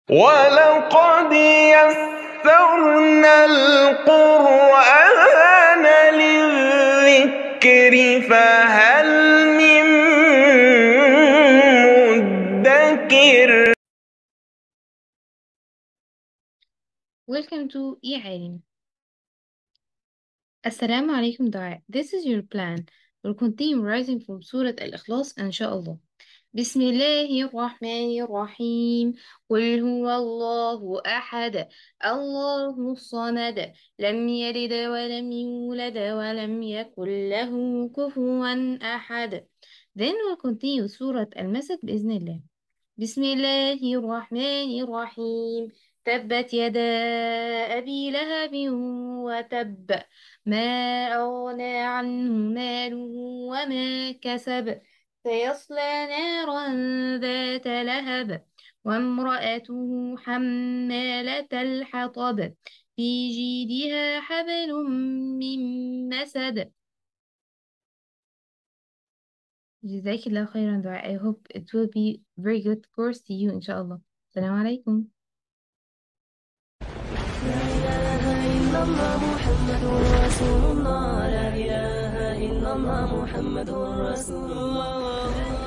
ولقد يسرنا القرآن للذكر فهل من مدكر. Welcome to e-عالم. السلام عليكم دعاء. This is your plan. We'll continue rising from سورة الإخلاص إن شاء الله. بسم الله الرحمن الرحيم. قل هو الله أحد الله الصمد لم يلد ولم يولد ولم يكن له كفوا أحد. Then we'll continue سورة المسد بإذن الله. بسم الله الرحمن الرحيم. تبت يدا أبي لهب وتب ما أغنى عنه ماله وما كسب سيصلى نارا ذات لهب وامرأته حمالة الحطب في جيدها حبل من مسد. جزاك الله خيرا دعاء. I hope it will be very good course to you إن شاء الله. السلام عليكم. لا إله إلا الله محمد رسول الله. لا إله إلا الله محمد رسول الله.